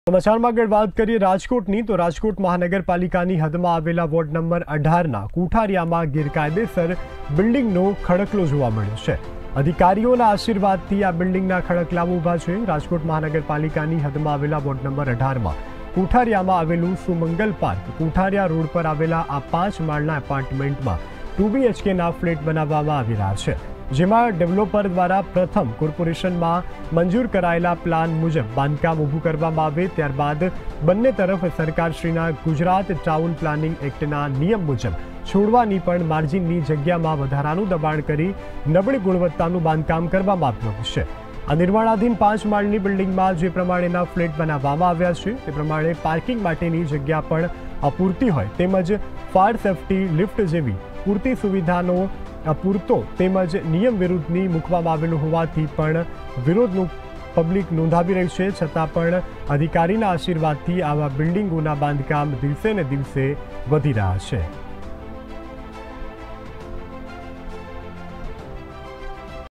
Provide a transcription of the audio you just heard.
સમાચારમાં આગળ વાત કરીએ રાજકોટની તો રાજકોટ મહાનગરપાલિકાની હદમાં આવેલા વોર્ડ નંબર 18ના કુઠારિયામાં ગેરકાયદેસર બિલ્ડિંગનો ખડકલો જોવા મળ્યો છે। અધિકારીઓના આશીર્વાદથી આ બિલ્ડિંગના ખડકલાઓ ઊભા છે। રાજકોટ મહાનગરપાલિકાની હદમાં આવેલા વોર્ડ નંબર 18માં કુઠારિયામાં આવેલું સુમંગલ પાર્ક કુઠારિયા રોડ પર આવેલા આ 5 માળના એપાર્ટમેન્ટમાં 2 BHKના ફ્લેટ બનાવવામાં આવી રહ્યા છે, જેમાં ડેવલપર દ્વારા પ્રથમ કોર્પોરેશનમાં મંજૂર કરાયેલા પ્લાન મુજબ બાંધકામ ઊભું કરવામાં આવે ત્યારબાદ બંને તરફ સરકારશ્રીના ગુજરાત ટાઉન પ્લાનિંગ એક્ટના નિયમ મુજબ છોડવાની પણ માર્જિનની જગ્યામાં વધારાનું દબાણ કરી નબળી ગુણવત્તાનું બાંધકામ કરવામાં આવ્યું છે। આ નિર્માણાધીન 5 માળની બિલ્ડિંગમાં જે પ્રમાણેના ફ્લેટ બનાવવામાં આવ્યા છે તે પ્રમાણે પાર્કિંગ માટેની જગ્યા પણ અપૂરતી હોય તેમજ ફાયર સેફટી લિફ્ટ જેવી પૂરતી સુવિધાનો અપૂરતો તેમજ નિયમ વિરુદ્ધની મૂકવામાં આવેલું હોવાથી પણ વિરોધનું પબ્લિક નોંધાવી રહી છે। છતાં પણ અધિકારીના આશીર્વાદથી આવા બિલ્ડિંગોના બાંધકામ દિવસે ને દિવસે વધી રહ્યા છે।